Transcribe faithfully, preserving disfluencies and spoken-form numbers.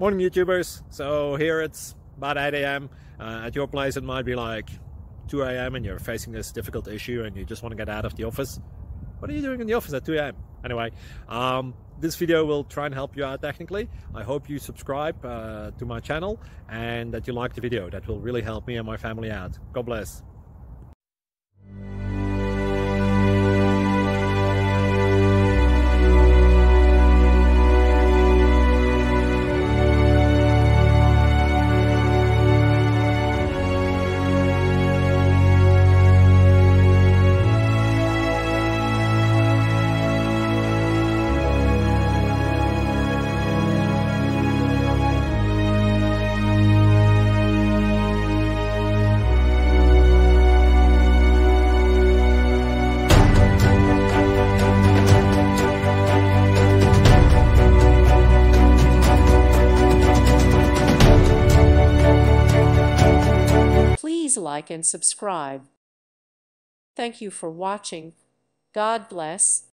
Morning YouTubers. So here it's about eight A M Uh, at your place it might be like two A M and you're facing this difficult issue and you just want to get out of the office. What are you doing in the office at two A M? Anyway, um, this video will try and help you out technically. I hope you subscribe uh, to my channel and that you like the video. That will really help me and my family out. God bless. Please like and subscribe. Thank you for watching. God bless.